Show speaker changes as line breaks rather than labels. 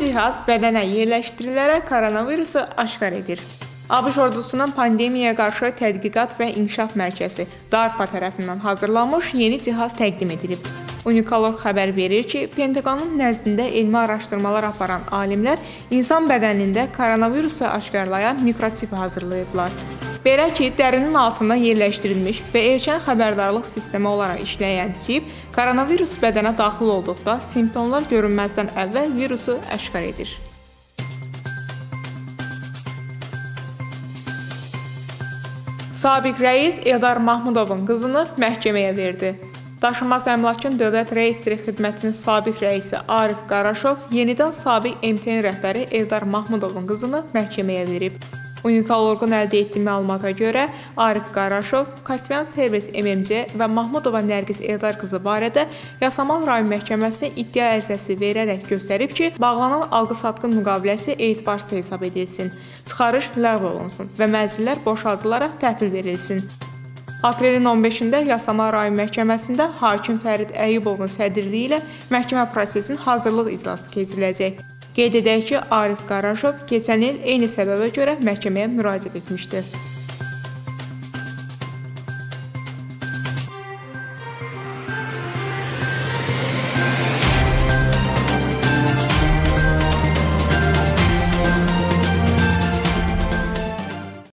cihaz bədənə yerləşdirilərək koronavirusu aşkar edir. ABŞ ordusunun pandemiyaya qarşı tədqiqat və inkişaf mərkəzi DARPA tərəfindən hazırlanmış yeni cihaz təqdim edilib. Unikalor xəbər verir ki, Pentaqonun nəzdində elmi araşdırmalar aparan alimlər insan bədənində koronavirusu aşkarlayan mikroçip hazırlayıblar. Belə ki, dərinin altında yerləşdirilmiş və erkən xəbərdarlıq sistemi olaraq işləyən çip koronavirus bədənə daxil olduqda simptomlar görünməzdən əvvəl virusu aşkar edir. Sabiq rəis Eldar Mahmudovun qızını məhkəməyə verdi. Daşınmaz əmlakın Dövlət Reyestri Xidmətinin sabiq rəisi Arif Qaraşov yenidən sabiq MTN rəhbəri Eldar Mahmudovun qızını məhkəməyə verib. Unikalorgun əldə etdiyi məlumata görə Arif Qaraşov, Kaspian Servis MMC və Mahmudova Nərgiz Eldar qızı barədə Yasamal rayon məhkəməsinə iddia ərizəsi verərək göstərib ki, bağlanan alqı-satqı müqaviləsi etibarsız hesab edilsin, çıxarış ləğv olunsun və mənzillər boşaldılaraq təhvil verilsin. Aprelin 15-də Yasamal rayon məhkəməsində hakim Fərid Əyyubovun sədrliyi ilə məhkəmə prosesinin hazırlıq iclası keçiriləcək. Qeyd edək ki, Arif Qaraşov keçən il eyni səbəbə görə məhkəməyə müraciət etmişdi.